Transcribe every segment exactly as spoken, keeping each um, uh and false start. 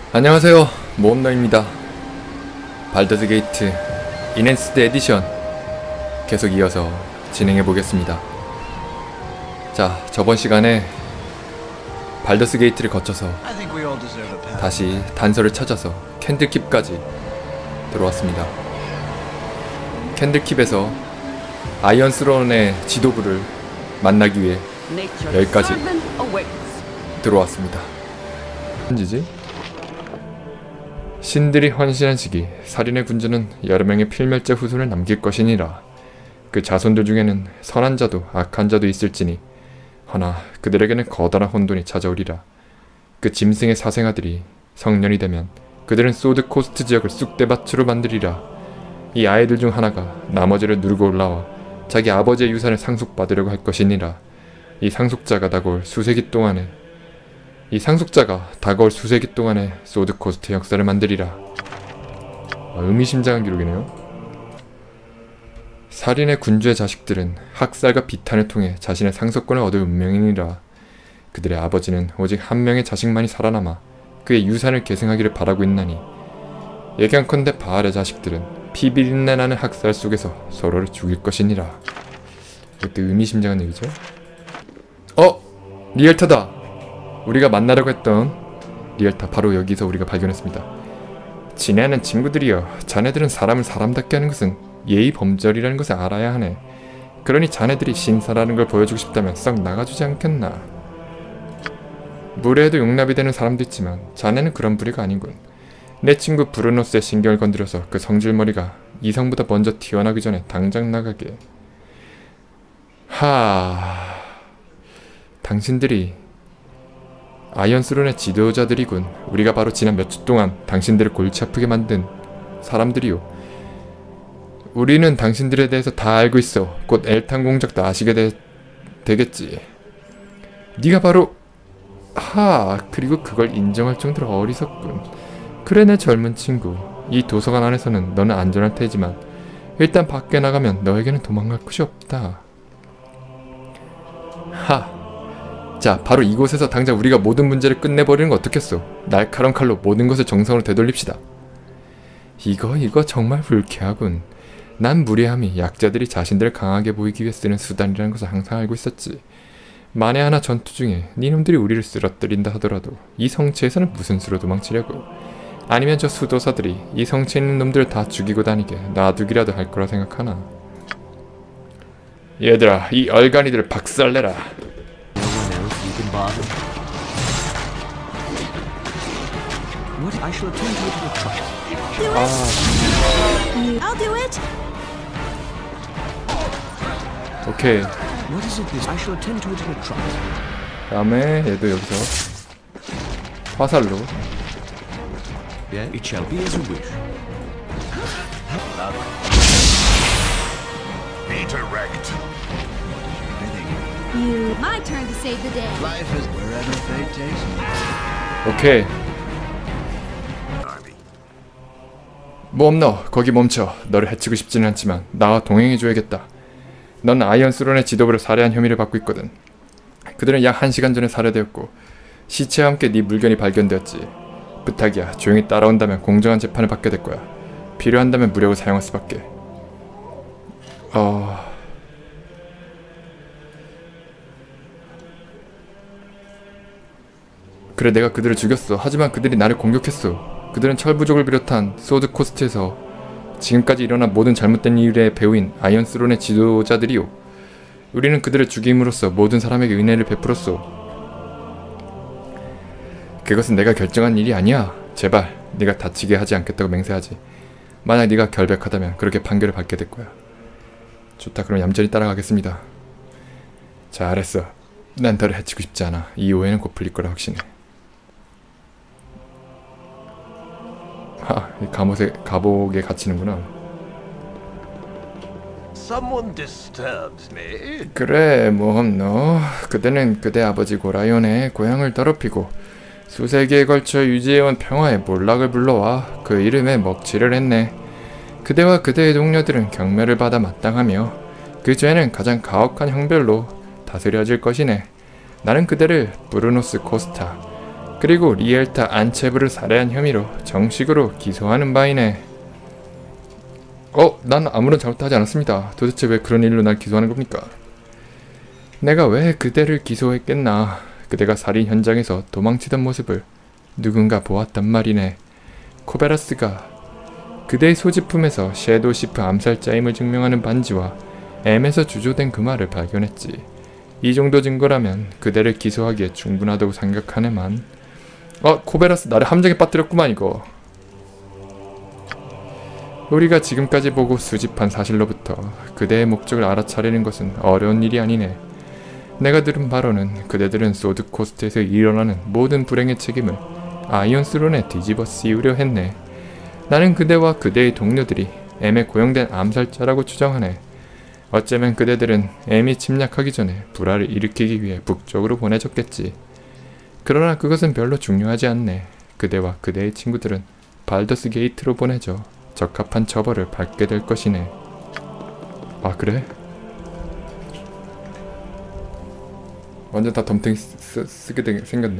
안녕하세요, 모험너입니다. 발더즈 게이트 인핸스드 에디션 계속 이어서 진행해 보겠습니다. 자, 저번 시간에 발더스 게이트를 거쳐서 다시 단서를 찾아서 캔들킵까지 들어왔습니다. 캔들킵에서 아이언 스론의 지도부를 만나기 위해 여기까지 들어왔습니다. 언제지? 신들이 헌신한 시기 살인의 군주는 여러 명의 필멸자 후손을 남길 것이니라. 그 자손들 중에는 선한 자도 악한 자도 있을지니 허나 그들에게는 거대한 혼돈이 찾아오리라. 그 짐승의 사생아들이 성년이 되면 그들은 소드 코스트 지역을 쑥대밭으로 만들리라. 이 아이들 중 하나가 나머지를 누르고 올라와 자기 아버지의 유산을 상속받으려고 할 것이니라. 이 상속자가 다가올 수세기 동안에 이 상속자가 다가올 수세기 동안에 소드 코스트 역사를 만들리라. 아, 의미심장한 기록이네요. 살인의 군주의 자식들은 학살과 비탄을 통해 자신의 상속권을 얻을 운명이니라. 그들의 아버지는 오직 한 명의 자식만이 살아남아 그의 유산을 계승하기를 바라고 있나니 예견컨대 바알의 자식들은 피비린내 나는 학살 속에서 서로를 죽일 것이니라. 이것도 의미심장한 얘기죠. 어! 리얼타다! 우리가 만나려고 했던 리얼타, 바로 여기서 우리가 발견했습니다. 지네는 친구들이여, 자네들은 사람을 사람답게 하는 것은 예의 범절이라는 것을 알아야 하네. 그러니 자네들이 신사라는 걸 보여주고 싶다면 썩 나가주지 않겠나. 무례해도 용납이 되는 사람도 있지만 자네는 그런 부류가 아닌군. 내 친구 브루노스의 신경을 건드려서 그 성질머리가 이성보다 먼저 튀어나오기 전에 당장 나가게. 하... 당신들이 아이언스론의 지도자들이군. 우리가 바로 지난 몇 주 동안 당신들을 골치 아프게 만든 사람들이요. 우리는 당신들에 대해서 다 알고 있어. 곧 엘탄 공작도 아시게 되, 되겠지. 네가 바로... 하... 그리고 그걸 인정할 정도로 어리석군. 그래, 내 젊은 친구. 이 도서관 안에서는 너는 안전할 테지만 일단 밖에 나가면 너에게는 도망갈 곳이 없다. 하... 자, 바로 이곳에서 당장 우리가 모든 문제를 끝내버리는 거 어떻겠소? 날카로운 칼로 모든 것을 정성으로 되돌립시다. 이거 이거 정말 불쾌하군. 난 무례함이 약자들이 자신들을 강하게 보이기 위해 쓰는 수단이라는 것을 항상 알고 있었지. 만에 하나 전투 중에 니놈들이 우리를 쓰러뜨린다 하더라도 이 성체에서는 무슨 수로 도망치려고. 아니면 저 수도사들이 이 성체에 있는 놈들을 다 죽이고 다니게 놔두기라도 할 거라 생각하나. 얘들아, 이 얼간이들을 박살내라. 아. 오케이. 다음에 얘도 여기서 화살로. 오케이. 모험너, 거기 멈춰. 너를 해치고 싶지는 않지만 나와 동행해줘야겠다. 넌 아이언 스론의 지도부를 살해한 혐의를 받고 있거든. 그들은 약 한 시간 전에 살해되었고 시체와 함께 네 물건이 발견되었지. 부탁이야, 조용히 따라온다면 공정한 재판을 받게 될 거야. 필요한다면 무력을 사용할 수밖에. 어... 그래, 내가 그들을 죽였어. 하지만 그들이 나를 공격했어. 그들은 철부족을 비롯한 소드 코스트에서 지금까지 일어난 모든 잘못된 일의 배우인 아이언 스론의 지도자들이요. 우리는 그들을 죽임으로써 모든 사람에게 은혜를 베풀었소. 그것은 내가 결정한 일이 아니야. 제발 네가 다치게 하지 않겠다고 맹세하지. 만약 네가 결백하다면 그렇게 판결을 받게 될 거야. 좋다, 그럼 얌전히 따라가겠습니다. 잘했어. 난 너를 해치고 싶지 않아. 이 오해는 곧 풀릴 거라 확신해. 하, 이 갑옷에, 갑옥에 갇히는구나. 그래, 모험너. 그대는 그대 아버지 고라이온의 고향을 더럽히고 수세기에 걸쳐 유지해온 평화의 몰락을 불러와 그 이름에 먹칠을 했네. 그대와 그대의 동료들은 경멸을 받아 마땅하며 그 죄는 가장 가혹한 형별로 다스려질 것이네. 나는 그대를 브루노스 코스타, 그리고 리엘타 안체브를 살해한 혐의로 정식으로 기소하는 바이네. 어? 난 아무런 잘못도 하지 않았습니다. 도대체 왜 그런 일로 날 기소하는 겁니까? 내가 왜 그대를 기소했겠나. 그대가 살인 현장에서 도망치던 모습을 누군가 보았단 말이네. 코베라스가 그대의 소지품에서 섀도우 시프 암살자임을 증명하는 반지와 M에서 주조된 그 말을 발견했지. 이 정도 증거라면 그대를 기소하기에 충분하다고 생각하네만. 어? 코베라스 나를 함정에 빠뜨렸구만 이거. 우리가 지금까지 보고 수집한 사실로부터 그대의 목적을 알아차리는 것은 어려운 일이 아니네. 내가 들은 바로는 그대들은 소드코스트에서 일어나는 모든 불행의 책임을 아이언스론에 뒤집어 씌우려 했네. 나는 그대와 그대의 동료들이 M에 고용된 암살자라고 추정하네. 어쩌면 그대들은 M이 침략하기 전에 불화를 일으키기 위해 북쪽으로 보내졌겠지. 그러나 그것은 별로 중요하지 않네. 그대와 그대의 친구들은 발더스 게이트로 보내져 적합한 처벌을 받게 될 것이네. 아 그래? 완전 다 덤탱이 쓰, 쓰게 되, 생겼네.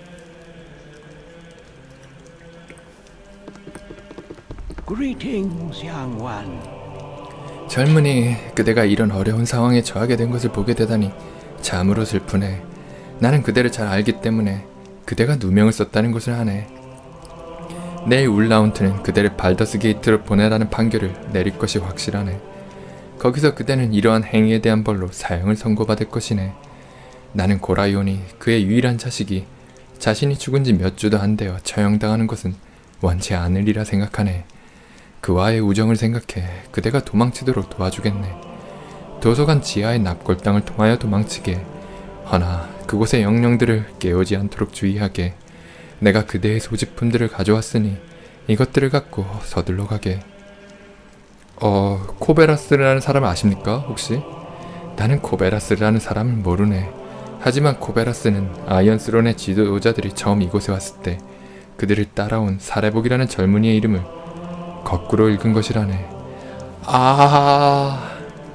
Greetings, young one. 젊은이, 그대가 이런 어려운 상황에 처하게 된 것을 보게 되다니 참으로 슬프네. 나는 그대를 잘 알기 때문에 그대가 누명을 썼다는 것을 아네. 내일 울라운트는 그대를 발더스 게이트로 보내라는 판결을 내릴 것이 확실하네. 거기서 그대는 이러한 행위에 대한 벌로 사형을 선고받을 것이네. 나는 고라이온이 그의 유일한 자식이 자신이 죽은 지 몇 주도 안 되어 처형당하는 것은 원치 않으리라 생각하네. 그와의 우정을 생각해 그대가 도망치도록 도와주겠네. 도서관 지하의 납골당을 통하여 도망치게. 허나 그곳의 영령들을 깨우지 않도록 주의하게. 내가 그대의 소지품들을 가져왔으니 이것들을 갖고 서둘러 가게. 어... 코베라스라는 사람을 아십니까 혹시? 나는 코베라스라는 사람을 모르네. 하지만 코베라스는 아이언스론의 지도자들이 처음 이곳에 왔을 때 그들을 따라온 사레복이라는 젊은이의 이름을 거꾸로 읽은 것이라네. 아...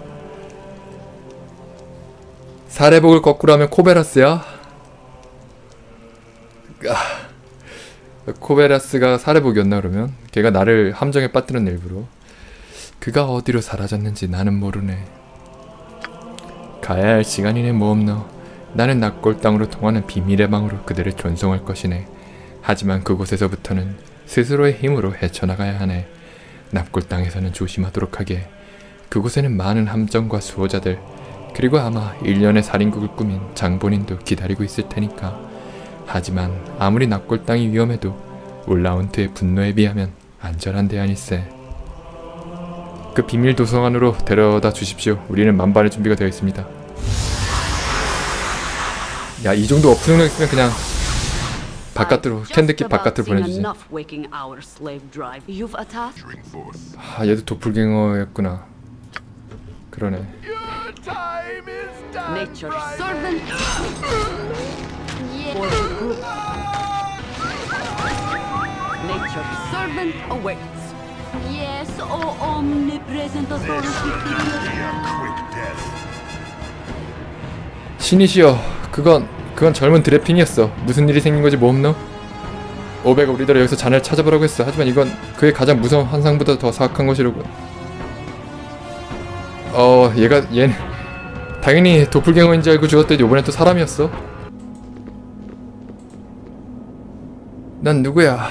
사레복을 거꾸로 하면 코베라스야? 아... 코베라스가 사레복이었나 그러면? 걔가 나를 함정에 빠뜨렸네 일부러. 그가 어디로 사라졌는지 나는 모르네. 가야 할 시간이네 뭐없노. 나는 납골당으로 통하는 비밀의 방으로 그들을 전송할 것이네. 하지만 그곳에서부터는 스스로의 힘으로 헤쳐나가야 하네. 납골당에서는 조심하도록 하게. 그곳에는 많은 함정과 수호자들, 그리고 아마 일련의 살인국을 꾸민 장본인도 기다리고 있을 테니까. 하지만 아무리 납골당이 위험해도 울라운트의 분노에 비하면 안전한 데 아닐세. 그 비밀 도서관으로 데려다 주십시오. 우리는 만반의 준비가 되어 있습니다. 야, 이 정도 어프 능력 있으면 그냥 바깥으로, 캔드킷 바깥으로 보내주지. 아, 얘도 도플갱어였구나. 그러네. 신이시여, 그건 그건 젊은 드래핀이었어. 무슨 일이 생긴 거지 뭐없노? 오베가 우리들을 여기서 자네를 찾아보라고 했어. 하지만 이건 그의 가장 무서운 환상보다 더 사악한 것이로군. 어, 얘가 얘는 당연히 도플갱어인 줄 알고 죽었더니 이번엔 또 사람이었어. 난 누구야?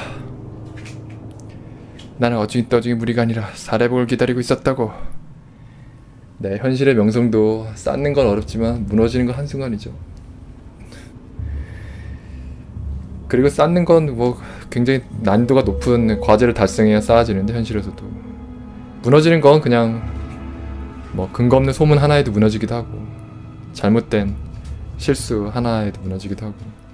나는 어중이떠중이 무리가 아니라 사례복을 기다리고 있었다고. 네, 현실의 명성도 쌓는 건 어렵지만 무너지는 건 한순간이죠. 그리고 쌓는 건 뭐 굉장히 난이도가 높은 과제를 달성해야 쌓아지는데 현실에서도 무너지는 건 그냥 뭐 근거 없는 소문 하나에도 무너지기도 하고 잘못된 실수 하나에도 무너지기도 하고.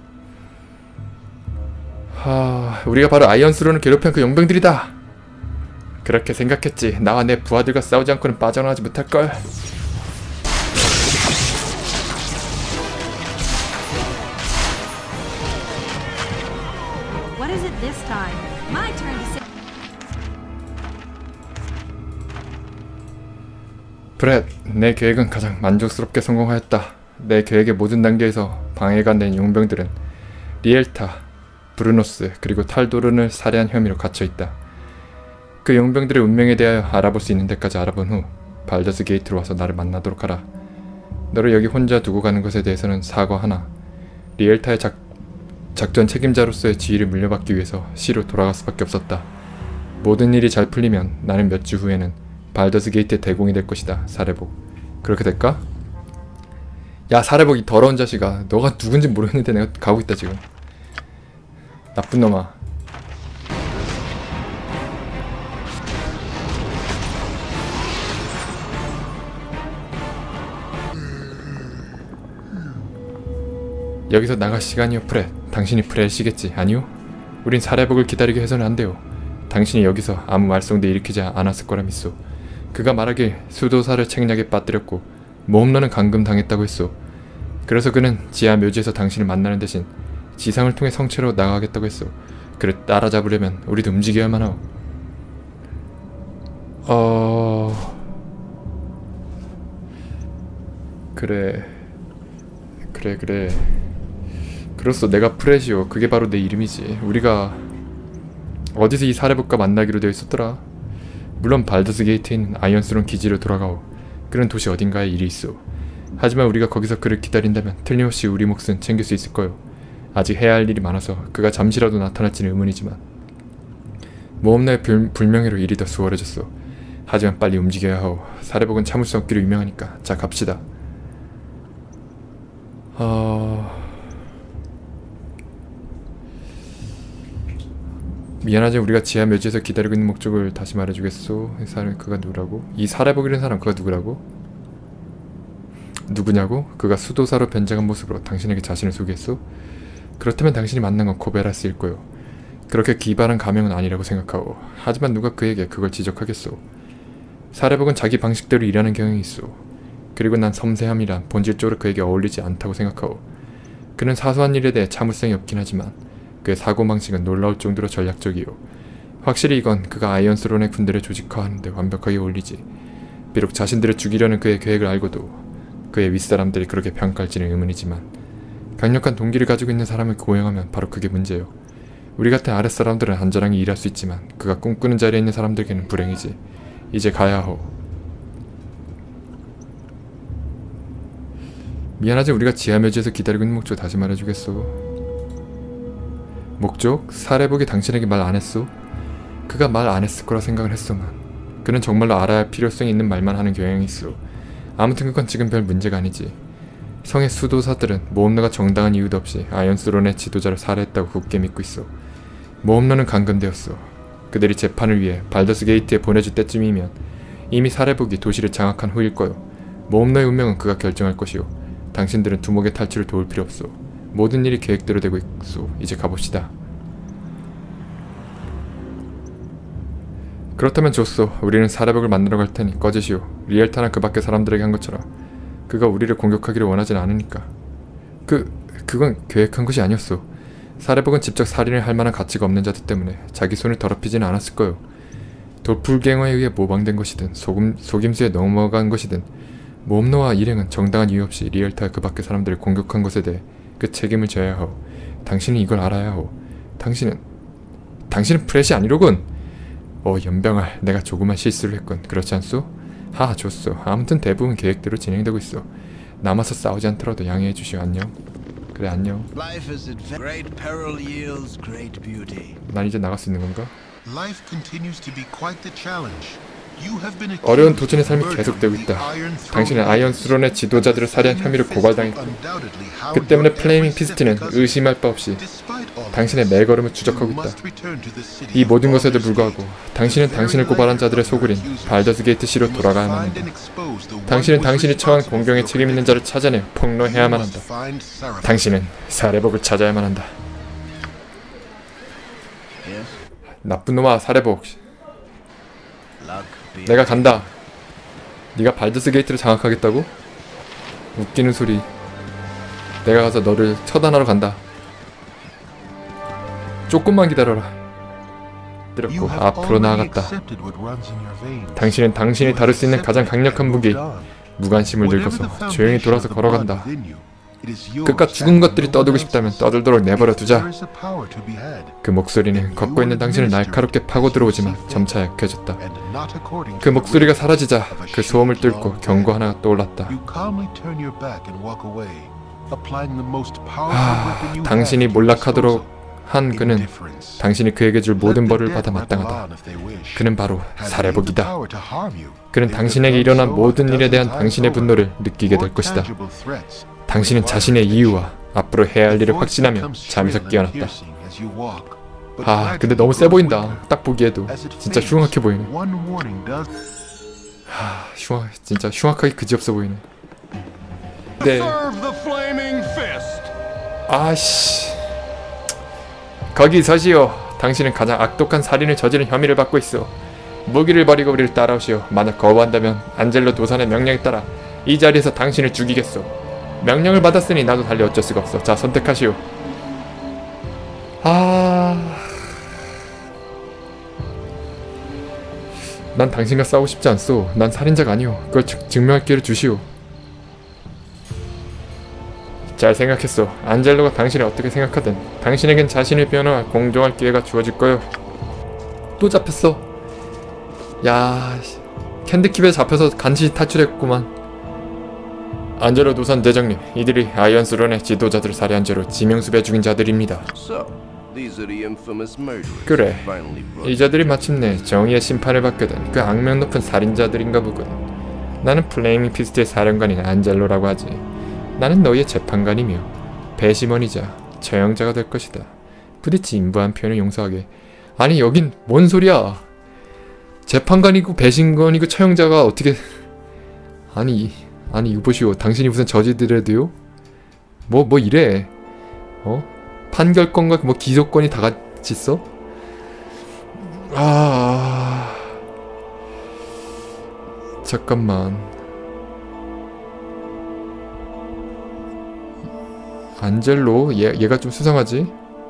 하... 우리가 바로 아이언스론을 괴롭힌 그 용병들이다! 그렇게 생각했지. 나와 내 부하들과 싸우지 않고는 빠져나가지 못할걸. 브렛, 내 계획은 가장 만족스럽게 성공하였다. 내 계획의 모든 단계에서 방해가 된 용병들은 리엘타, 브루노스 그리고 탈도른을 살해한 혐의로 갇혀있다. 그 용병들의 운명에 대하여 알아볼 수 있는 데까지 알아본 후 발더스 게이트로 와서 나를 만나도록 하라. 너를 여기 혼자 두고 가는 것에 대해서는 사과하나 리엘타의 작, 작전 책임자로서의 지위를 물려받기 위해서 시로 돌아갈 수밖에 없었다. 모든 일이 잘 풀리면 나는 몇 주 후에는 발더스 게이트의 대공이 될 것이다. 사례복. 그렇게 될까? 야 사례복 이 더러운 자식아. 너가 누군지 모르겠는데 내가 가고 있다 지금. 나쁜 놈아. 여기서 나갈 시간이요 프렛. 당신이 프렛을 시겠지. 아니요? 우린 사례복을 기다리게 해서는 안 돼요. 당신이 여기서 아무 말썽도 일으키지 않았을 거라 믿소. 그가 말하길 수도사를 책략에 빠뜨렸고 모험러는 감금당했다고 했소. 그래서 그는 지하 묘지에서 당신을 만나는 대신 지상을 통해 성체로 나가겠다고 했소. 그를 따라잡으려면 우리도 움직여야만 하오. 어... 그래... 그래 그래... 그렇소. 내가 프렛이오. 그게 바로 내 이름이지. 우리가 어디서 이 사례복과 만나기로 되어 있었더라. 물론 발더스 게이트에 있는 아이언스론 기지로 돌아가오. 그런 도시 어딘가에 일이 있어. 하지만 우리가 거기서 그를 기다린다면 틀림없이 우리 몫은 챙길 수 있을 거요. 아직 해야 할 일이 많아서 그가 잠시라도 나타날지는 의문이지만 모험나의 불명예로 일이 더 수월해졌어. 하지만 빨리 움직여야 하오. 사례복은 참을 수 없기로 유명하니까. 자 갑시다. 어... 미안하지 우리가 지하 묘지에서 기다리고 있는 목적을 다시 말해주겠소. 이 사람 그가 누구라고? 이 사례복이라는 사람 그가 누구라고? 누구냐고? 그가 수도사로 변장한 모습으로 당신에게 자신을 소개했소? 그렇다면 당신이 만난 건 코베라스일 거요. 그렇게 기발한 가명은 아니라고 생각하오. 하지만 누가 그에게 그걸 지적하겠소. 사례복은 자기 방식대로 일하는 경향이 있어. 그리고 난 섬세함이란 본질적으로 그에게 어울리지 않다고 생각하오. 그는 사소한 일에 대해 참을성이 없긴 하지만 그의 사고방식은 놀라울 정도로 전략적이요. 확실히 이건 그가 아이언스론의 군대를 조직화하는 데 완벽하게 어울리지. 비록 자신들을 죽이려는 그의 계획을 알고도 그의 윗사람들이 그렇게 평가할지는 의문이지만 강력한 동기를 가지고 있는 사람을 고용하면 바로 그게 문제요. 우리 같은 아랫사람들은 안전하게 일할 수 있지만 그가 꿈꾸는 자리에 있는 사람들에게는 불행이지. 이제 가야 하오. 미안하지 우리가 지하묘지에서 기다리고 있는 목적 다시 말해주겠소. 목적? 사례복이 당신에게 말 안했소? 그가 말 안했을 거라 생각을 했소만 그는 정말로 알아야 할 필요성이 있는 말만 하는 경향이 있어. 아무튼 그건 지금 별 문제가 아니지. 성의 수도사들은 모험러가 정당한 이유도 없이 아이언스론의 지도자를 살해했다고 굳게 믿고 있어. 모험러는 감금되었어. 그들이 재판을 위해 발더스 게이트에 보내줄 때쯤이면 이미 사례복이 도시를 장악한 후일 거요. 모험러의 운명은 그가 결정할 것이요. 당신들은 두목의 탈출을 도울 필요 없어. 모든 일이 계획대로 되고 있소. 이제 가봅시다. 그렇다면 좋소. 우리는 사례복을 만나러 갈 테니 꺼지시오. 리엘타나 그 밖의 사람들에게 한 것처럼 그가 우리를 공격하기를 원하진 않으니까. 그... 그건 계획한 것이 아니었소. 사례복은 직접 살인을 할 만한 가치가 없는 자들 때문에 자기 손을 더럽히지는 않았을 거요. 도플갱어에 의해 모방된 것이든 속임, 속임수에 넘어간 것이든 모험러와 일행은 정당한 이유 없이 리엘타 그 밖의 사람들을 공격한 것에 대해 그 책임을 져야 하오. 당신은 이걸 알아야 하오. 당신은... 당신은 프렛이 아니로군! 어 연병아 내가 조그만 실수를 했군. 그렇지 않소? 하하 좋소. 아무튼 대부분 계획대로 진행되고 있어. 남아서 싸우지 않더라도 양해해 주시오. 안녕. 그래 안녕. 난 이제 나갈 수 있는 건가? 어려운 도전의 삶이 계속되고 있다. 당신은 아이언스론의 지도자들을 살해한 혐의로 고발당했고 그 때문에 플레이밍 피스트는 의심할 바 없이 당신의 매걸음을 추적하고 있다. 이 모든 것에도 불구하고 당신은 당신을 고발한 자들의 소굴인 발더스 게이트 시로 돌아가야만 한다. 당신은 당신이 처한 공경에 책임 있는 자를 찾아내 폭로해야만 한다. 당신은 사례복을 찾아야만 한다. 나쁜 놈아 사례복. 내가 간다. 네가 발더스 게이트를 장악하겠다고? 웃기는 소리. 내가 가서 너를 처단하러 간다. 조금만 기다려라. 때렸고 앞으로 나아갔다. 당신은 당신이 다룰 수 있는 가장 강력한 무기 무관심을 늙어서 조용히 돌아서 걸어간다. 그깟 죽은 것들이 떠들고 싶다면 떠들도록 내버려 두자. 그 목소리는 걷고 있는 당신을 날카롭게 파고 들어오지만 점차 약해졌다. 그 목소리가 사라지자 그 소음을 뚫고 경고 하나가 떠올랐다. 아, 당신이 몰락하도록 한 그는 당신이 그에게 줄 모든 벌을 받아 마땅하다. 그는 바로 살해복이다. 그는 당신에게 일어난 모든 일에 대한 당신의 분노를 느끼게 될 것이다. 당신은 자신의 이유와 앞으로 해야 할 일을 확신하며 잠에서 깨어났다. 아, 근데 너무 세 보인다. 딱 보기에도 진짜 흉악해 보이네. 하, 흉악, 진짜 흉악하게 그지없어 보이네. 네. 아씨. 거기 서시오. 당신은 가장 악독한 살인을 저지른 혐의를 받고 있어. 무기를 버리고 우리를 따라오시오. 만약 거부한다면 안젤로 도산의 명령에 따라 이 자리에서 당신을 죽이겠소. 명령을 받았으니 나도 달리 어쩔 수가 없어. 자, 선택하시오. 아... 난 당신과 싸우고 싶지 않소. 난 살인자가 아니오. 그걸 증, 증명할 기회를 주시오. 잘 생각했소. 안젤로가 당신을 어떻게 생각하든 당신에겐 자신을 변호할 공정할 기회가 주어질 거요. 또 잡혔어. 야, 캔디킵에 잡혀서 간신히 탈출했구만. 안젤로 도산 대장님, 이들이 아이언스론의 지도자들을 살해한 죄로 지명수배 중인 자들입니다. 그래, 이 자들이 마침내 정의의 심판을 받게 된 그 악명 높은 살인자들인가 보군. 나는 플레이밍 피스트의 사령관인 안젤로라고 하지. 나는 너희의 재판관이며 배심원이자 처형자가 될 것이다. 부디 진부한 표현을 용서하게. 아니, 여긴 뭔 소리야. 재판관이고 배심원이고 처형자가 어떻게... 아니 아니 이거 보시오. 당신이 무슨 저지드레드요? 뭐 뭐 이래. 어? 판결권과 뭐 기소권이 다 같이 있어? 아... 잠깐만. 안젤로? 얘, 얘가 좀 수상하지?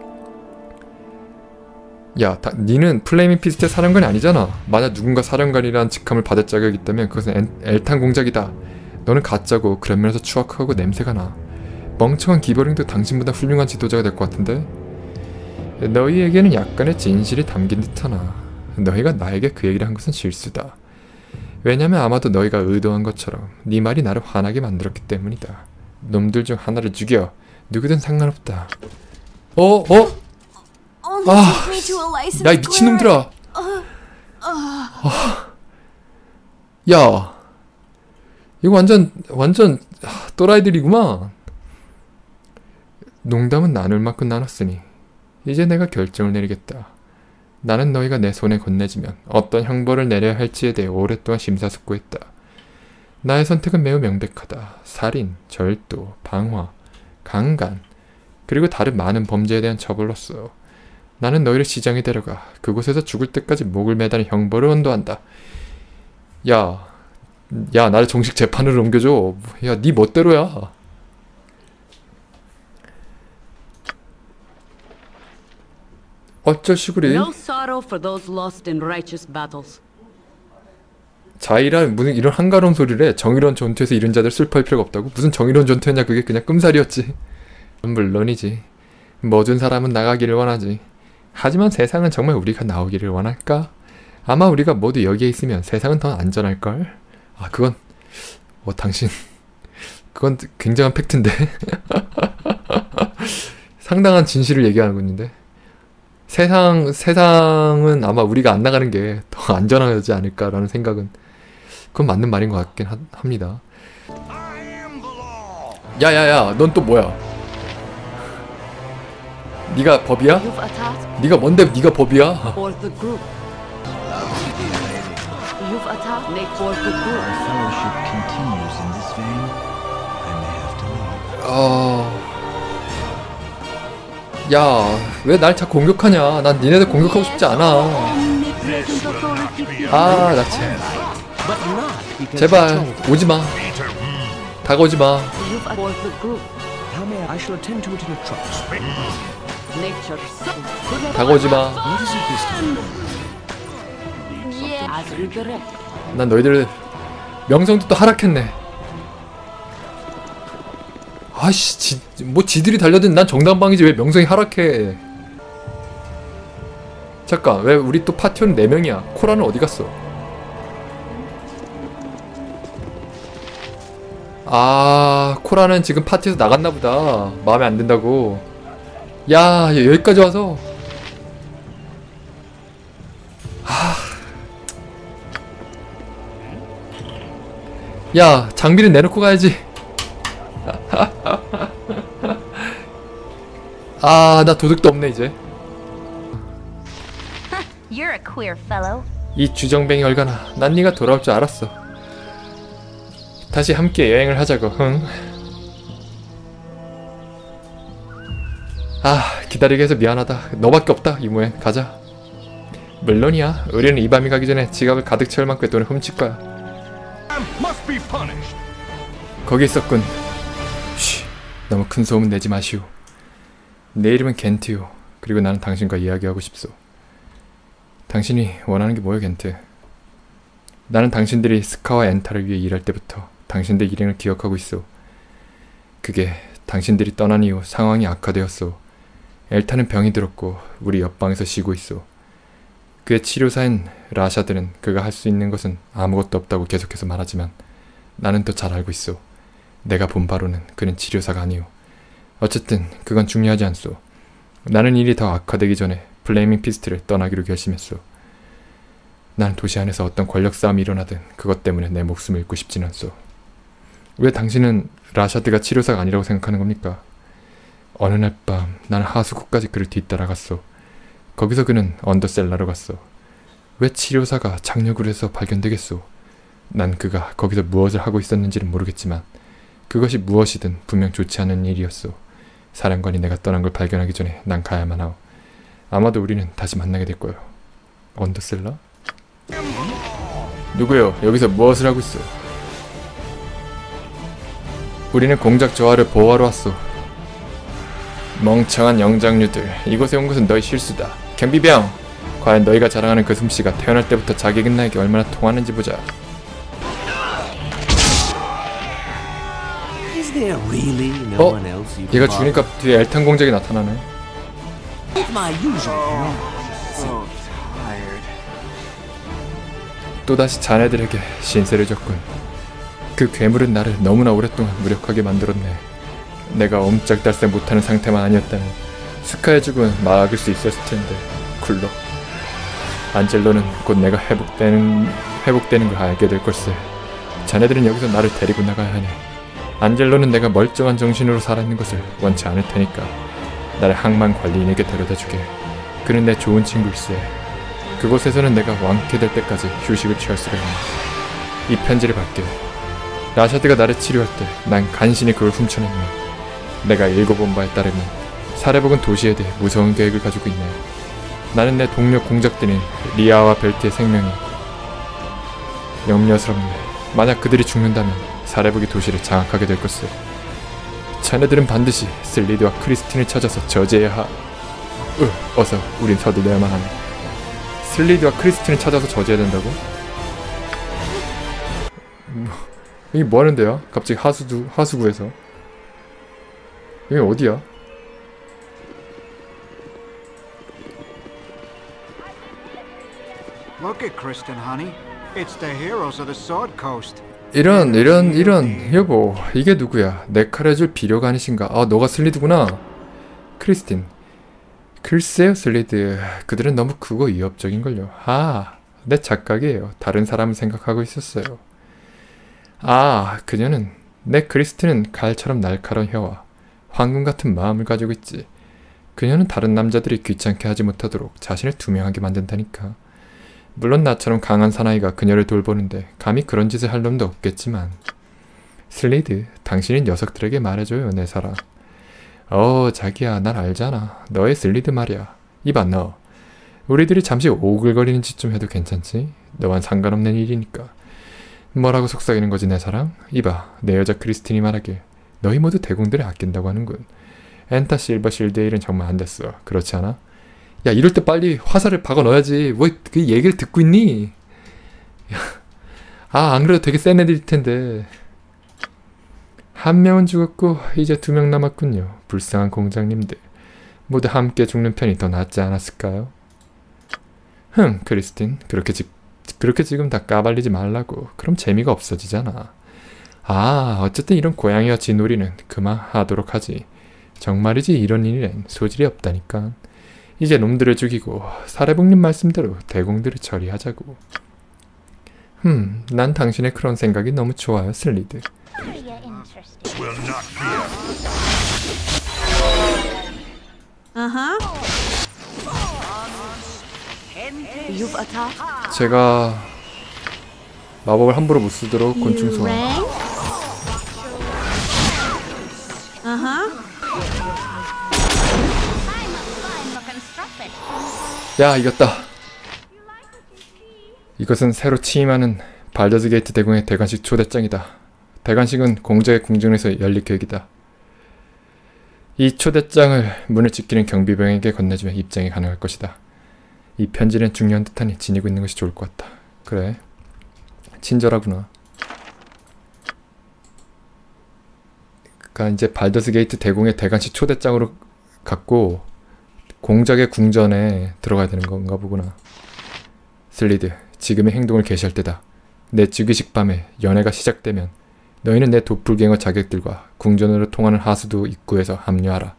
야, 다, 니는 플레이밍 피스트의 사령관이 아니잖아. 만약 누군가 사령관이라는 직함을 받을 자격이 있다면 그것은 엔, 엘탄 공작이다. 너는 가짜고 그런 면에서 추악하고 냄새가 나. 멍청한 기버링도 당신보다 훌륭한 지도자가 될 것 같은데? 너희에게는 약간의 진실이 담긴 듯하나 너희가 나에게 그 얘기를 한 것은 실수다. 왜냐면 아마도 너희가 의도한 것처럼 네 말이 나를 화나게 만들었기 때문이다. 놈들 중 하나를 죽여. 누구든 상관없다. 어? 어? 아, 야, 이 미친놈들아. 아, 야, 이거 완전 완전 또라이들이구만. 농담은 나눌 만큼 나눴으니 이제 내가 결정을 내리겠다. 나는 너희가 내 손에 건네지면 어떤 형벌을 내려야 할지에 대해 오랫동안 심사숙고했다. 나의 선택은 매우 명백하다. 살인, 절도, 방화, 강간, 그리고 다른 많은 범죄에 대한 처벌로서 나는 너희를 시장에 데려가 그곳에서 죽을 때까지 목을 매다는 형벌을 언도한다. 야, 야, 나를 정식 재판으로 옮겨줘. 야, 네 멋대로야. 어쩔 시구리. 자이란 무슨 이런 한가로운 소리를 해. 정의로운 전투에서 잃은 자들 슬퍼할 필요가 없다고? 무슨 정의로운 전투였냐. 그게 그냥 끔살이었지. 물론이지. 모든 사람은 나가기를 원하지. 하지만 세상은 정말 우리가 나오기를 원할까? 아마 우리가 모두 여기에 있으면 세상은 더 안전할걸? 아, 그건 어 당신 그건 굉장한 팩트인데. 상당한 진실을 얘기하고 있는데 세상, 세상은 아마 우리가 안 나가는 게 더 안전하지 않을까라는 생각은 그건 맞는 말인 것 같긴 하, 합니다. 야야야, 넌 또 뭐야? 네가 법이야? 네가 뭔데 네가 법이야? 어... 야, 왜 날 자꾸 공격하냐? 난 니네들 공격하고 싶지 않아. 아, 나 참. 제발 오지마. 다가오지마. 다가오지마. 난 너희들 명성도 또 하락했네. 아씨, 지, 뭐 지들이 달려든 난 정당방이지 왜 명성이 하락해. 잠깐, 왜 우리 또 파티원 네 명이야? 코라는 어디 갔어? 아, 코라는 지금 파티에서 나갔나 보다. 마음에 안 든다고. 야, 여기까지 와서. 하... 야, 장비는 내놓고 가야지. 아, 나 도둑도 없네 이제. You're a queer fellow. 이 주정뱅이 얼간아, 난 네가 돌아올 줄 알았어. 다시 함께 여행을 하자고. 흥. 아, 기다리게 해서 미안하다. 너밖에 없다 이모엔. 가자. 물론이야. 우리는 이 밤이 가기 전에 지갑을 가득 채울 만큼의 돈을 훔칠 거야. 거기 있었군. 쉬, 너무 큰 소문 내지 마시오. 내 이름은 겐트요. 그리고 나는 당신과 이야기하고 싶소. 당신이 원하는 게 뭐야, 겐트? 나는 당신들이 스카와 엔타를 위해 일할 때부터 당신들 일행을 기억하고 있어. 그게 당신들이 떠난 이후 상황이 악화되었소. 엘타는 병이 들었고 우리 옆방에서 쉬고 있어. 그의 치료사인 라샤드는 그가 할 수 있는 것은 아무것도 없다고 계속해서 말하지만 나는 또 잘 알고 있어. 내가 본 바로는 그는 치료사가 아니오. 어쨌든 그건 중요하지 않소. 나는 일이 더 악화되기 전에 플레이밍 피스트를 떠나기로 결심했소. 나는 도시 안에서 어떤 권력 싸움이 일어나든 그것 때문에 내 목숨을 잃고 싶진 않소. 왜 당신은 라샤드가 치료사가 아니라고 생각하는 겁니까? 어느 날 밤 나는 하수구까지 그를 뒤따라갔소. 거기서 그는 언더셀라로 갔어. 왜 치료사가 장력으로 해서 발견되겠소? 난 그가 거기서 무엇을 하고 있었는지는 모르겠지만 그것이 무엇이든 분명 좋지 않은 일이었소. 사령관이 내가 떠난 걸 발견하기 전에 난 가야만 하오. 아마도 우리는 다시 만나게 될 거요. 언더셀라? 누구요? 여기서 무엇을 하고 있어? 우리는 공작 저하를 보호하러 왔소. 멍청한 영장류들, 이곳에 온 것은 너희 실수다. 경비병! 과연 너희가 자랑하는 그 솜씨가 태어날 때부터 자기 끝나에게 얼마나 통하는지 보자. 어? 얘가 주니까 뒤에 엘탄 공작이 나타나네. 또다시 자네들에게 신세를 졌군. 그 괴물은 나를 너무나 오랫동안 무력하게 만들었네. 내가 옴짝달싹 못하는 상태만 아니었다면 스카의 죽음은 막을 수 있었을 텐데. 굴러. 안젤로는 곧 내가 회복되는, 회복되는 걸 알게 될 걸세. 자네들은 여기서 나를 데리고 나가야 하니. 안젤로는 내가 멀쩡한 정신으로 살아있는 것을 원치 않을 테니까 나를 항만 관리인에게 데려다주게. 그는 내 좋은 친구일세. 그곳에서는 내가 완쾌될 때까지 휴식을 취할 수가 있네. 이 편지를 받게. 라샤드가 나를 치료할 때 난 간신히 그걸 훔쳐냈네. 내가 읽어본 바에 따르면 사례복은 도시에 대해 무서운 계획을 가지고 있네. 나는 내 동료 공작들인 리아와 벨트의 생명이 염려스럽네. 만약 그들이 죽는다면 사례복이 도시를 장악하게 될 것을. 자네들은 반드시 슬리드와 크리스틴을 찾아서 저지해야 하... 으, 어서 우린 서둘러야만 하네. 슬리드와 크리스틴을 찾아서 저지해야 된다고? 뭐, 이게 뭐하는데요? 갑자기 하수구, 하수구에서. 여기 어디야? Look at Kristen, honey. It's the heroes of the Sword Coast. 이런 이런 이런 여보, 이게 누구야? 내 칼 해줄 비료가 아니신가? 아, 너가 슬리드구나. 크리스틴. 글쎄요, 슬리드. 그들은 너무 크고 위협적인걸요. 아, 내 착각이에요. 다른 사람을 생각하고 있었어요. 아, 그녀는, 내 크리스틴은 칼처럼 날카로운 혀와 황금 같은 마음을 가지고 있지. 그녀는 다른 남자들이 귀찮게 하지 못하도록 자신을 투명하게 만든다니까. 물론 나처럼 강한 사나이가 그녀를 돌보는데 감히 그런 짓을 할 놈도 없겠지만. 슬리드, 당신이 녀석들에게 말해줘요, 내 사랑. 어, 자기야, 날 알잖아. 너의 슬리드 말이야. 이봐, 너. 우리들이 잠시 오글거리는 짓 좀 해도 괜찮지? 너와는 상관없는 일이니까. 뭐라고 속삭이는 거지, 내 사랑? 이봐, 내 여자 크리스틴이 말하길 너희 모두 대공들을 아낀다고 하는군. 엔타 실버 실드의 일은 정말 안 됐어. 그렇지 않아? 야, 이럴 때 빨리 화살을 박아 넣어야지. 뭐 그 얘기를 듣고 있니? 야, 아, 안 그래도 되게 센 애들일 텐데. 한 명은 죽었고 이제 두 명 남았군요. 불쌍한 공장님들. 모두 함께 죽는 편이 더 낫지 않았을까요? 흠, 크리스틴. 그렇게, 지, 그렇게 지금 다 까발리지 말라고. 그럼 재미가 없어지잖아. 아, 어쨌든 이런 고양이와 쥐놀이는 그만하도록 하지. 정말이지 이런 일엔 소질이 없다니까. 이제 놈들을 죽이고 사례복님 말씀대로 대공들을 처리하자고. 흠, 난 당신의 그런 생각이 너무 좋아요, 슬리드. Uh-huh. 제가 마법을 함부로 못 쓰도록 곤충 소환. Uh-huh. 야, 이겼다. 이것은 새로 취임하는 발더즈 게이트 대공의 대관식 초대장이다. 대관식은 공작의 궁전에서 열릴 계획이다. 이 초대장을 문을 지키는 경비병에게 건네주면 입장이 가능할 것이다. 이 편지는 중요한 듯하니 지니고 있는 것이 좋을 것 같다. 그래, 친절하구나. 그러니까 이제 발더스 게이트 대공의 대관식 초대장으로 갖고 공작의 궁전에 들어가야 되는 건가 보구나. 슬리드, 지금의 행동을 개시할 때다. 내 즉위식 밤에 연회가 시작되면 너희는 내 도플갱어 자객들과 궁전으로 통하는 하수도 입구에서 합류하라.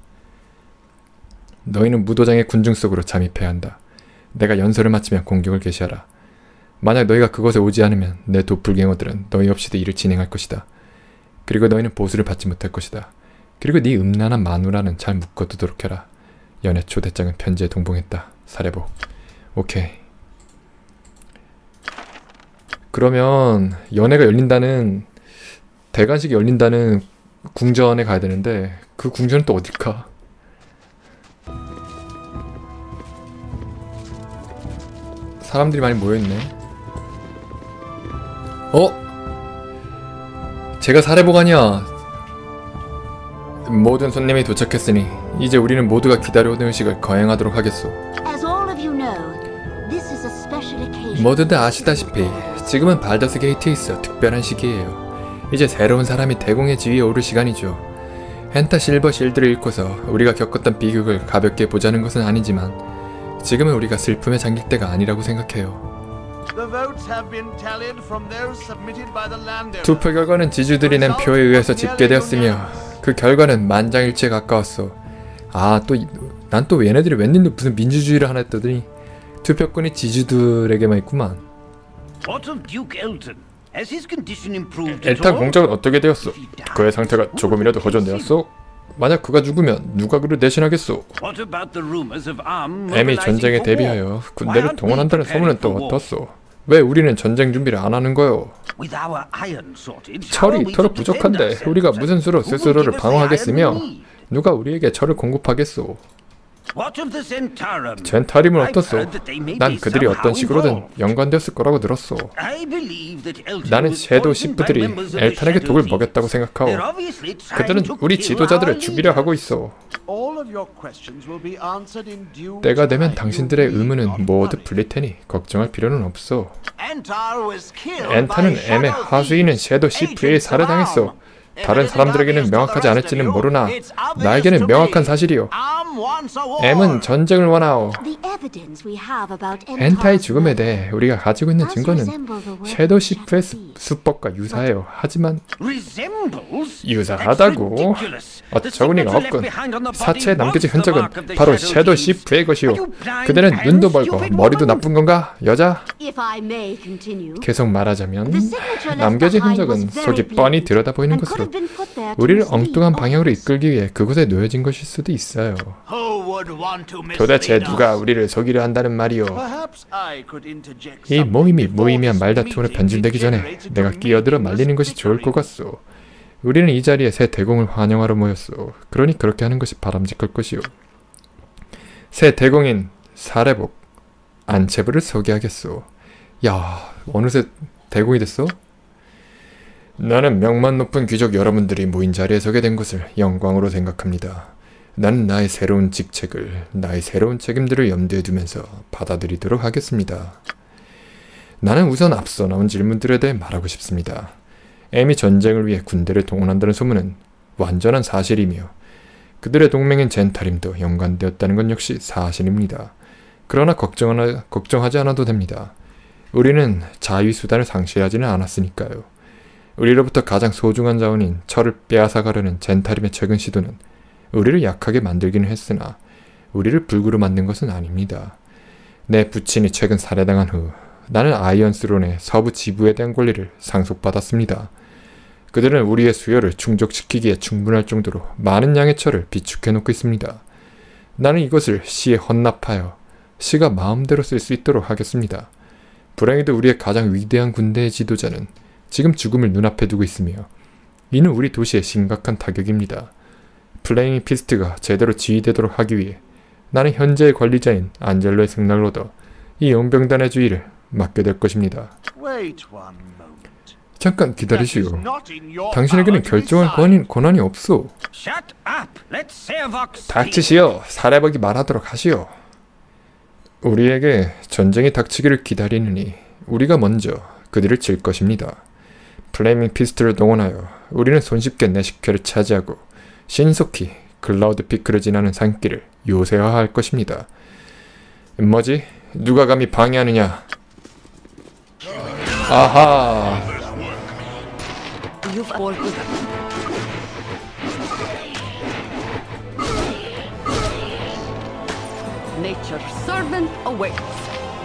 너희는 무도장의 군중 속으로 잠입해야 한다. 내가 연설을 마치면 공격을 개시하라. 만약 너희가 그곳에 오지 않으면 내 도플갱어들은 너희 없이도 일을 진행할 것이다. 그리고 너희는 보수를 받지 못할 것이다. 그리고 네 음란한 마누라는 잘 묶어두도록 해라. 연애 초대장은 편지에 동봉했다. 사례복. 오케이. 그러면 연애가 열린다는, 대관식이 열린다는 궁전에 가야 되는데 그 궁전은 또 어딜까? 사람들이 많이 모여있네. 어? 제가 사례복 아니야. 모든 손님이 도착했으니 이제 우리는 모두가 기다려오는 의식을 거행하도록 하겠소. 모두들 아시다시피 지금은 발더스 게이트에 있어 특별한 시기예요. 이제 새로운 사람이 대공의 지위에 오를 시간이죠. 헨타 실버 실드를 잃고서 우리가 겪었던 비극을 가볍게 보자는 것은 아니지만 지금은 우리가 슬픔에 잠길 때가 아니라고 생각해요. 투표 결과는 지주들이 낸 표에 의해서 집계되었으며 그 결과는 만장일치에 가까웠어. 아, 또 난 또 얘네들이 웬일로 무슨 민주주의를 하나 했더니 투표권이 지주들에게만 있구만. 엘탄 공작은 어떻게 되었소? 그의 상태가 조금이라도 호전되었소? 만약 그가 죽으면 누가 그를 대신하겠소? 엠이 전쟁에 대비하여 군대를 동원한다는 소문은 또 어떻소? 왜 우리는 전쟁 준비를 안 하는 거요? 철이 이토록 부족한데 우리가 무슨 수로 스스로를 방어하겠으며 누가 우리에게 철을 공급하겠소? 젠타림은 어떻소? 난 그들이 어떤 식으로든 연관되었을 거라고 들었소. 나는 섀도우 시프들이 엘탄에게 독을 먹였다고 생각하오. 그들은 우리 지도자들을 죽이려 하고 있어. 때가 되면 당신들의 의문은 모두 풀릴 테니 걱정할 필요는 없어. 엔타는 엠의 하수인은 섀도우 시프에 살해당했어. 다른 사람들에게는 명확하지 않을지는 모르나 나에게는 명확한 사실이요. 엠은 전쟁을 원하오. 엔타의 죽음에 대해 우리가 가지고 있는 증거는 섀도우 시프의 수법과 유사해요. 하지만 유사하다고? 어처구니가 없군. 사체에 남겨진 흔적은 바로 섀도우 시프의 것이오. 그대는 눈도 멀고 머리도 나쁜 건가? 여자? 계속 말하자면 남겨진 흔적은 속이 뻔히 들여다보이는 것으로 우리를 엉뚱한 방향으로 이끌기 위해 그곳에 놓여진 것일 수도 있어요. 도대체 누가 우리를 속이려 한다는 말이오. 이 모임이 무의미한 말다툼으로 변질되기 전에 내가 끼어들어 말리는 것이 좋을 것 같소. 우리는 이 자리에 새 대공을 환영하러 모였소. 그러니 그렇게 하는 것이 바람직할 것이오. 새 대공인 사례복 안체부를 소개하겠소. 야, 어느새 대공이 됐어? 나는 명만 높은 귀족 여러분들이 모인 자리에 서게 된 것을 영광으로 생각합니다. 나는 나의 새로운 직책을, 나의 새로운 책임들을 염두에 두면서 받아들이도록 하겠습니다. 나는 우선 앞서 나온 질문들에 대해 말하고 싶습니다. 엠이 전쟁을 위해 군대를 동원한다는 소문은 완전한 사실이며 그들의 동맹인 젠타림도 연관되었다는 건 역시 사실입니다. 그러나 걱정하나, 걱정하지 않아도 됩니다. 우리는 자위수단을 상실하지는 않았으니까요. 우리로부터 가장 소중한 자원인 철을 빼앗아가려는 젠타림의 최근 시도는 우리를 약하게 만들기는 했으나 우리를 불구로 만든 것은 아닙니다. 내 부친이 최근 살해당한 후 나는 아이언스론의 서부 지부에 대한 권리를 상속받았습니다. 그들은 우리의 수요를 충족시키기에 충분할 정도로 많은 양의 철을 비축해놓고 있습니다. 나는 이것을 시에 헌납하여 시가 마음대로 쓸 수 있도록 하겠습니다. 불행히도 우리의 가장 위대한 군대의 지도자는 지금 죽음을 눈앞에 두고 있으며 이는 우리 도시에 심각한 타격입니다. 플레잉 피스트가 제대로 지휘되도록 하기 위해 나는 현재의 관리자인 안젤로의 승낙을 얻어 이 용병단의 주의를 맡게 될 것입니다. Wait one moment. 잠깐 That 기다리시오. is not in your 당신에게는 power to 결정할 decide. 권한, 권한이 없소. Shut up! Let Sevox speak. 닥치시오. 사례박이 말하도록 하시오. 우리에게 전쟁이 닥치기를 기다리느니 우리가 먼저 그들을 칠 것입니다. 플레밍 피스트를 동원하여 우리는 손쉽게 내식회를 차지하고 신속히 클라우드 피크를 지나는 산길을 요새화할 것입니다. 뭐지? 누가 감히 방해하느냐? 아하! You've all good. Nature's servant awaits.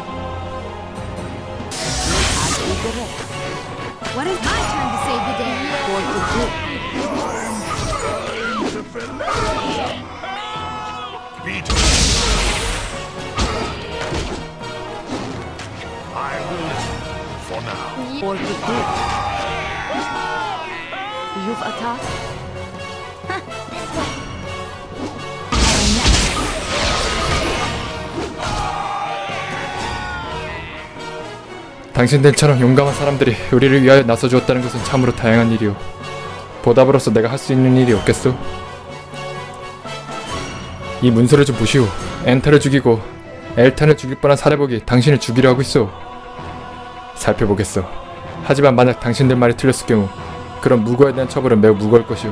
What is my turn to save the day? For the good. For the good. You've a task. This way. 당신들처럼 용감한 사람들이 우리를 위하여 나서주었다는 것은 참으로 다양한 일이오. 보답으로서 내가 할 수 있는 일이 없겠소? 이 문서를 좀 보시오. 엔타를 죽이고 엘탄을 죽일 뻔한 사례복이 당신을 죽이려 하고 있어. 살펴보겠어. 하지만 만약 당신들 말이 틀렸을 경우 그런 무고에 대한 처벌은 매우 무거울 것이오.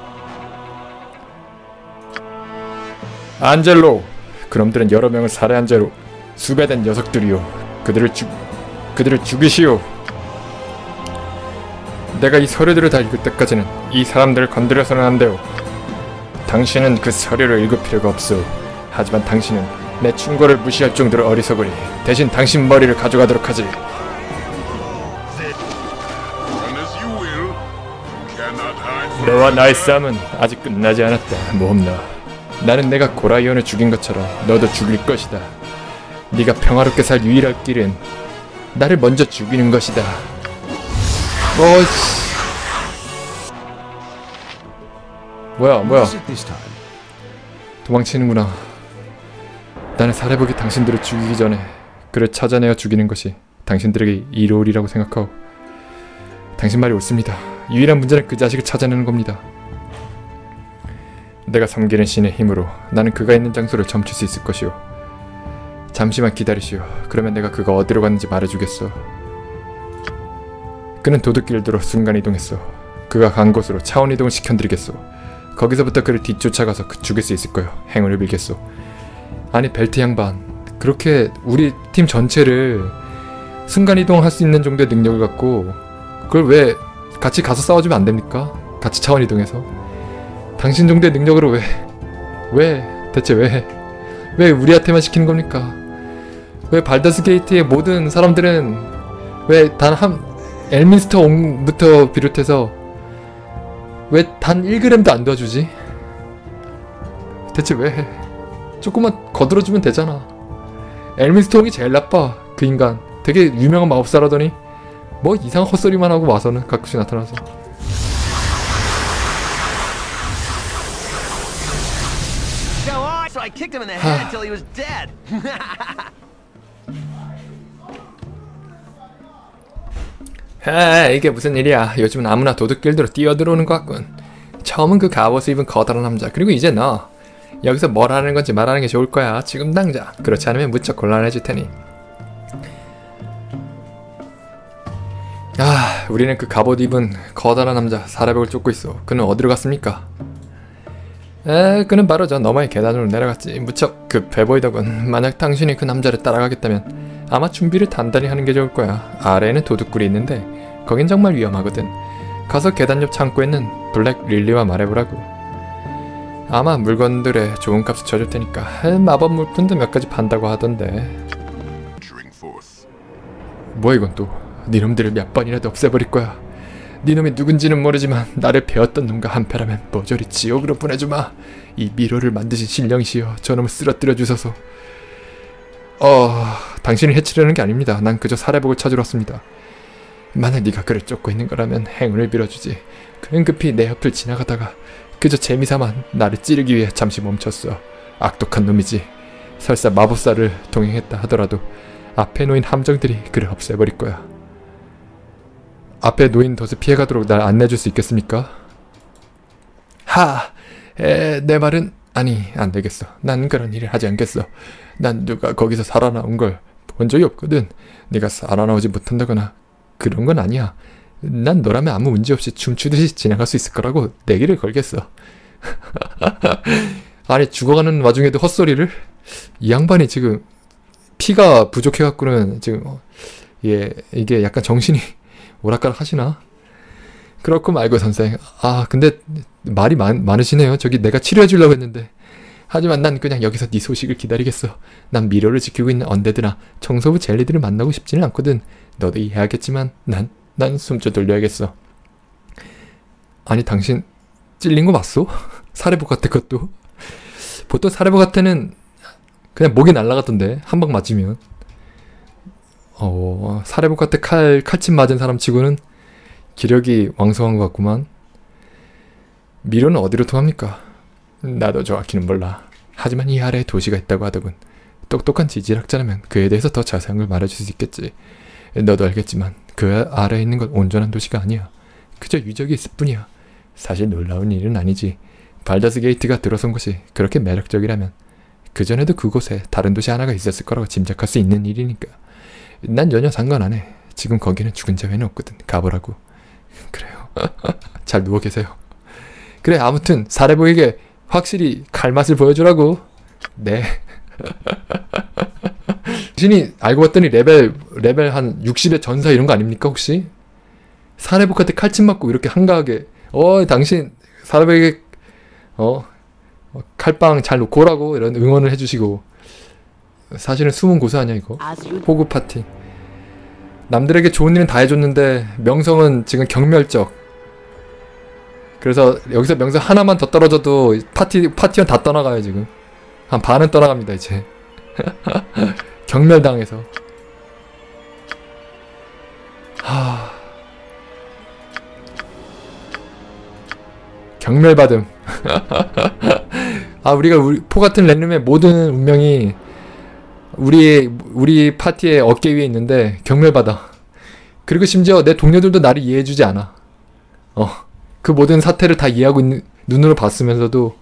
안젤로! 그놈들은 여러 명을 살해한 죄로 수배된 녀석들이오. 그들을 죽... 그들을 죽이시오. 내가 이 서류들을 다 읽을 때까지는 이 사람들을 건드려서는 안 돼요. 당신은 그 서류를 읽을 필요가 없소. 하지만 당신은 내 충고를 무시할 정도로 어리석으니 대신 당신 머리를 가져가도록 하지. 너와 나의 싸움은 아직 끝나지 않았다, 모험나. 나는 내가 고라이온을 죽인 것처럼 너도 죽일 것이다. 네가 평화롭게 살 유일한 길은 나를 먼저 죽이는 것이다. 어이씨. 뭐야 뭐야. 도망치는구나. 나는 사례복이 당신들을 죽이기 전에 그를 찾아내어 죽이는 것이 당신들에게 이로울이라고 생각하오. 당신 말이 옳습니다. 유일한 문제는 그 자식을 찾아내는 겁니다. 내가 섬기는 신의 힘으로 나는 그가 있는 장소를 점칠 수 있을 것이오. 잠시만 기다리시오. 그러면 내가 그가 어디로 갔는지 말해주겠어. 그는 도둑길도로 순간이동했어. 그가 간 곳으로 차원이동을 시켜드리겠소. 거기서부터 그를 뒤쫓아가서 그 죽일 수 있을 거요. 행운을 빌겠소. 아니 벨트 양반, 그렇게 우리 팀 전체를 순간이동할 수 있는 정도의 능력을 갖고 그걸 왜 같이 가서 싸워주면 안 됩니까? 같이 차원이동해서. 당신 정도의 능력으로 왜 왜 대체 왜 왜 우리한테만 시키는 겁니까? 왜 발더스 게이트의 모든 사람들은 왜 단 한 엘민스터 옹부터 비롯해서 왜 단 일 그램도 안 도와주지? 대체 왜? 조금만 거들어주면 되잖아. 엘민스터 옹이 제일 나빠. 그 인간 되게 유명한 마법사라더니 뭐 이상한 헛소리만 하고 와서는 가끔씩 나타나서. So I kicked him in the head until he was dead. 아, 이게 무슨 일이야. 요즘은 아무나 도둑길대로 뛰어들어오는 것 같군. 처음은 그 갑옷을 입은 커다란 남자, 그리고 이제 너. 여기서 뭘 하는 건지 말하는 게 좋을 거야. 지금 당장. 그렇지 않으면 무척 곤란해질 테니. 아, 우리는 그 갑옷 입은 커다란 남자 사례복을 쫓고 있어. 그는 어디로 갔습니까? 에, 그는 바로 저 너머의 계단으로 내려갔지. 무척 급해 보이더군. 만약 당신이 그 남자를 따라가겠다면 아마 준비를 단단히 하는 게 좋을 거야. 아래에는 도둑굴이 있는데 거긴 정말 위험하거든. 가서 계단 옆 창고에 있는 블랙 릴리와 말해보라고. 아마 물건들에 좋은 값을 쳐줄 테니까. 에, 마법 물품도 몇 가지 판다고 하던데. 뭐야 이건 또. 니놈들을 몇 번이라도 없애버릴 거야. 니놈이 누군지는 모르지만 나를 배웠던 놈과 한패라면 모조리 지옥으로 보내주마. 이 미로를 만드신 신령이시여, 저놈을 쓰러뜨려 주소서. 어... 당신을 해치려는 게 아닙니다. 난 그저 사례복을 찾으러 왔습니다. 만약 네가 그를 쫓고 있는 거라면 행운을 빌어주지. 그는 급히 내 옆을 지나가다가 그저 재미삼아 나를 찌르기 위해 잠시 멈췄어. 악독한 놈이지. 설사 마법사를 동행했다 하더라도 앞에 놓인 함정들이 그를 없애버릴 거야. 앞에 놓인 덫을 피해가도록 날 안내해줄 수 있겠습니까? 하! 에, 내 말은... 아니, 안 되겠어. 난 그런 일을 하지 않겠어. 난 누가 거기서 살아나온 걸 본 적이 없거든. 네가 살아나오지 못한다거나 그런 건 아니야. 난 너라면 아무 문제 없이 춤추듯이 지나갈 수 있을 거라고 내기를 걸겠어. 아니, 죽어가는 와중에도 헛소리를? 이 양반이 지금 피가 부족해갖고는 지금 예, 이게 약간 정신이 오락가락 하시나? 그렇고 말고 선생. 아 근데 말이 많, 많으시네요. 저기 내가 치료해 주려고 했는데. 하지만 난 그냥 여기서 네 소식을 기다리겠어. 난 미로를 지키고 있는 언데드나 청소부 젤리들을 만나고 싶지는 않거든. 너도 이해하겠지만 난, 난 숨좀 돌려야겠어. 아니 당신 찔린 거 맞소? 사례복 같아 그것도. 보통 사례복 같아는 그냥 목이 날라가던데 한 방 맞으면. 어, 사례복 같아 칼, 칼침 맞은 사람 치고는 기력이 왕성한 것 같구만. 미로는 어디로 통합니까? 나도 정확히는 몰라. 하지만 이 아래에 도시가 있다고 하더군. 똑똑한 지질학자라면 그에 대해서 더 자세한 걸 말해줄 수 있겠지. 너도 알겠지만 그 아래에 있는 건 온전한 도시가 아니야. 그저 유적이 있을 뿐이야. 사실 놀라운 일은 아니지. 발더스 게이트가 들어선 것이 그렇게 매력적이라면 그전에도 그곳에 다른 도시 하나가 있었을 거라고 짐작할 수 있는 일이니까. 난 전혀 상관 안 해. 지금 거기는 죽은 자 외에는 없거든. 가보라고. 그래요. 잘 누워 계세요. 그래 아무튼 사례복에게 확실히 칼맛을 보여주라고. 네. 당신이 알고 봤더니 레벨 레벨 한 육십의 전사 이런 거 아닙니까 혹시? 사례복한테 칼침 맞고 이렇게 한가하게 어 당신 사례복에게 어 칼빵 잘 놓고 오라고 이런 응원을 해주시고. 사실은 숨은 고수 아니야 이거. 호구 파티. 남들에게 좋은 일은 다 해줬는데 명성은 지금 경멸적. 그래서 여기서 명성 하나만 더 떨어져도 파티, 파티원 다 떠나가요 지금. 한 반은 떠나갑니다 이제. 경멸당해서. 하... 경멸받음. 아 우리가 우리 포 같은 랜룸의 모든 운명이 우리 우리 파티의 어깨 위에 있는데 경멸받아. 그리고 심지어 내 동료들도 나를 이해해주지 않아. 어, 그 모든 사태를 다 이해하고 있는 눈으로 봤으면서도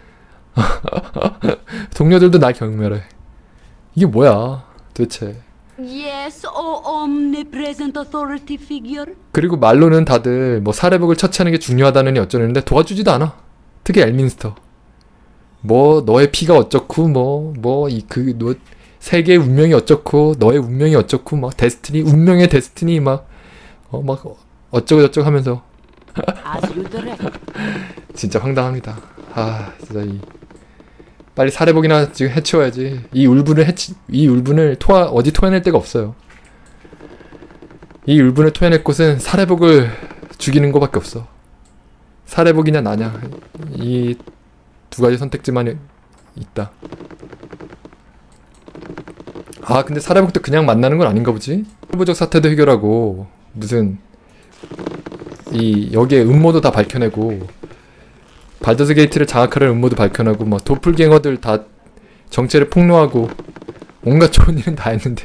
동료들도 날 경멸해. 이게 뭐야 도대체. Yes, oh omnipresent authority figure. 그리고 말로는 다들 뭐 사례복을 처치하는 게 중요하다느니 어쩌는데 도와주지도 않아. 특히 엘민스터. 뭐 너의 피가 어쩌고 뭐 뭐 이 그 너 세계의 운명이 어쩌고 너의 운명이 어쩌고 막 데스티니 운명의 데스티니 막 어 막 어쩌고 저쩌고 하면서. 진짜 황당합니다. 아 진짜 이 빨리 사례복이나 지금 해치워야지. 이 울분을 해치 이 울분을 토하 어디 토해낼 데가 없어요. 이 울분을 토해낼 곳은 사례복을 죽이는 거밖에 없어. 사례복이냐 나냐 이 두 가지 선택지만 있다. 아 근데 사례복도 그냥 만나는 건 아닌가 보지? 세부적 사태도 해결하고 무슨 이 여기에 음모도 다 밝혀내고 발더스 게이트를 장악하려는 음모도 밝혀내고 뭐 도플갱어들 다 정체를 폭로하고 온갖 좋은 일은 다 했는데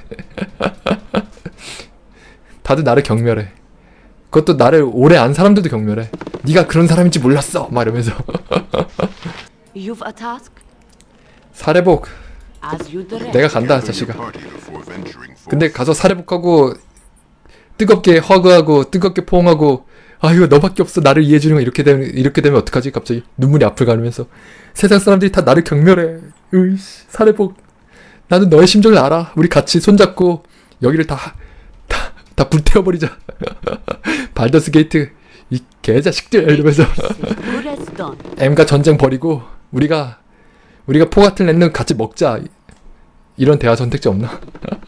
다들 나를 경멸해. 그것도 나를 오래 안 사람들도 경멸해. 네가 그런 사람인지 몰랐어 막 이러면서. You've a task? 사례복 As you direct. 내가 간다 자식아. 근데 가서 사례복하고 뜨겁게 허그하고 뜨겁게 포옹하고 아 이거 너밖에 없어 나를 이해해주는 거 이렇게 되면 이렇게 되면 어떡하지? 갑자기 눈물이 앞을 가르면서 세상 사람들이 다 나를 경멸해. 으이씨 사례복 나는 너의 심정을 알아. 우리 같이 손잡고 여기를 다 다 다 불태워버리자. 발더스 게이트 이 개자식들 이러면서 Good as done. M과 전쟁 벌이고 우리가 우리가 포 같은 랜드 같이 먹자. 이런 대화 선택지 없나?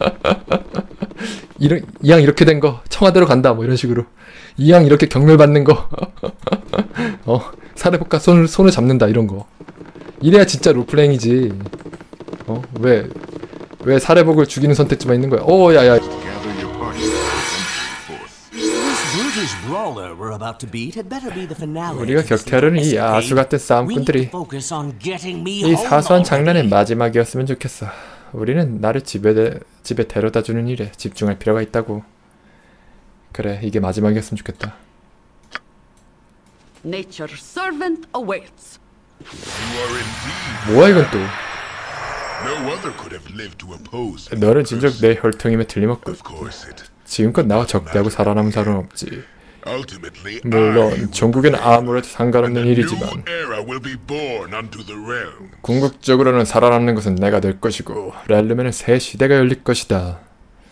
이런 이왕 이렇게 된 거 청와대로 간다 뭐 이런 식으로 이왕 이렇게 경멸받는 거 어 사례복과 손을 손을 잡는다 이런 거 이래야 진짜 롤플레잉이지. 어 왜 왜 사례복을 죽이는 선택지만 있는 거야? 오 야야. Gather your party and This brutish brawler we're about to beat had better be the finale. 우리가 격퇴하려는 이 아수 같은 싸움꾼들이 이 사소한 장난의 마지막이었으면 좋겠어. 우리는 나를 집에 집에 데려다주는 일에 집중할 필요가 있다고. 그래 이게 마지막이었으면 좋겠다. Nature's servant awaits. you are indeed. 뭐야 이건 또. No other could have lived to oppose me. 너는 진정 내 혈통임에 틀림없고 Of course it. 지금껏 나와 적대하고 살아남은 사람은 없지. Ultimately, 물론 전국에는 아무래도 상관없는 일이지만 new era will be born unto the realm. 궁극적으로는 살아남는 것은 내가 될 것이고 렐름에는 새 시대가 열릴 것이다.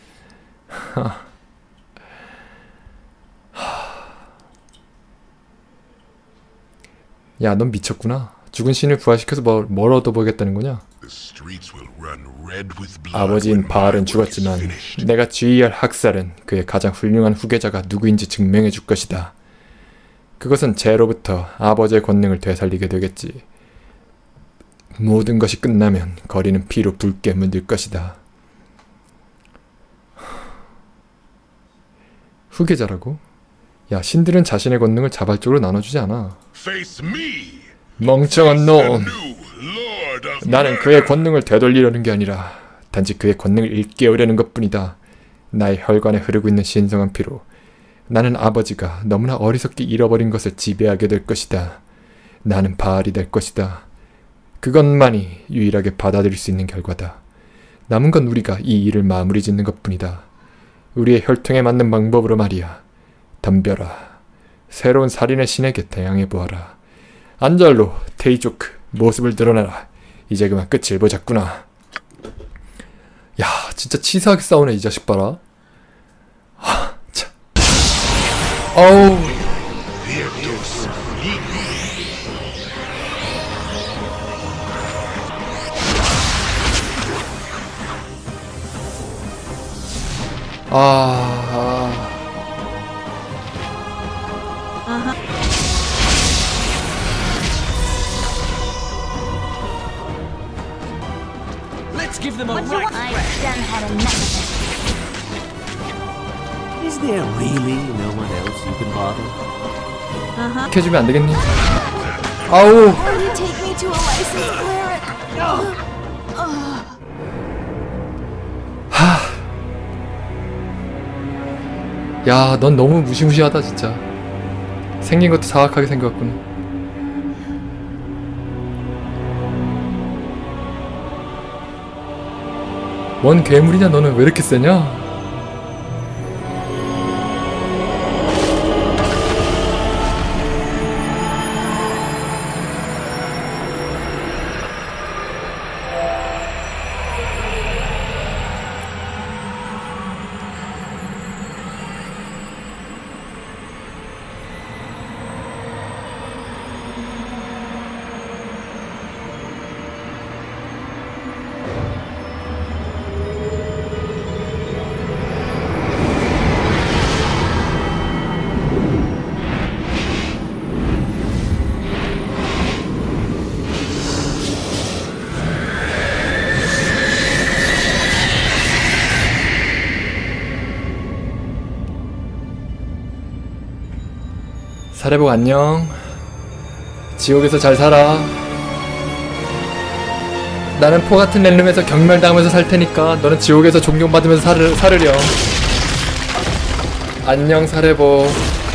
야, 넌 미쳤구나. 죽은 신을 부활시켜서 뭘, 뭘 얻어보겠다는 거냐? The streets will run red with blood 아버지인 when my 바알은 work is 죽었지만 finished. 내가 지휘할 학살은 그의 가장 훌륭한 후계자가 누구인지 증명해 줄 것이다. 그것은 쟤로부터 아버지의 권능을 되살리게 되겠지. 모든 것이 끝나면 거리는 피로 붉게 물들 것이다. 후계자라고? 야, 신들은 자신의 권능을 자발적으로 나눠주지 않아. Face me, 멍청한 the 놈. new Lord of 나는 그의 권능을 되돌리려는 게 아니라 단지 그의 권능을 일깨우려는 것뿐이다. 나의 혈관에 흐르고 있는 신성한 피로 나는 아버지가 너무나 어리석게 잃어버린 것을 지배하게 될 것이다. 나는 바알이 될 것이다. 그것만이 유일하게 받아들일 수 있는 결과다. 남은 건 우리가 이 일을 마무리 짓는 것뿐이다. 우리의 혈통에 맞는 방법으로 말이야. 덤벼라. 새로운 살인의 신에게 대항해보아라. 안젤로, 테이조크, 모습을 드러내라. 이제 그만 끝을 보자꾸나. 야, 진짜 치사하게 싸우네 이 자식 봐라. 하, 참. 어우. 아... Let's give them a What do you right want? I've done had enough of Is there really no one else you can bother? 이렇게 해주면 안 되겠니? 아우. Will you take me to a licensed cleric? 야, 넌 너무 무시무시하다 진짜. 생긴 것도 사악하게 생겼구나. 뭔 괴물이냐 너는. 왜 이렇게 세냐? 사례복 안녕. 지옥에서 잘 살아. 나는 포 같은 렐름에서 경멸당하면서 살 테니까 너는 지옥에서 존경받으면서 살을, 살으렴. 안녕 사례복.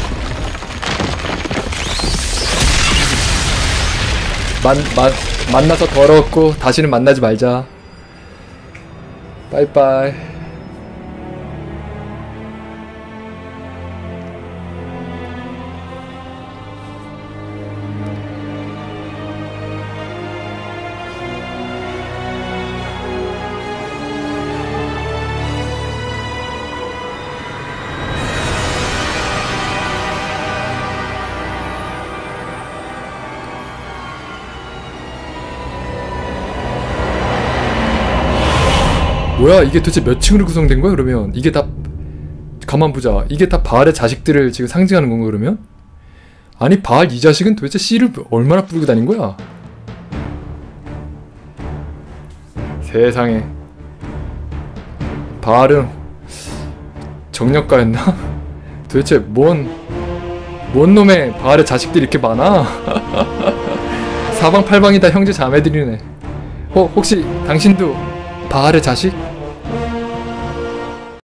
만, 만, 만나서 더러웠고 다시는 만나지 말자. 빠이빠이. 뭐야 이게 도대체 몇 층으로 구성된 거야 그러면? 이게 다 가만 보자. 이게 다 바알의 자식들을 지금 상징하는 건가 그러면? 아니 바알 이 자식은 도대체 씨를 얼마나 뿌리고 다닌 거야? 세상에. 바알은 정력가였나? 도대체 뭔, 뭔 놈의 바알의 자식들이 이렇게 많아? 사방팔방이 다 형제 자매들이네. 어, 혹시 당신도 바알의 자식?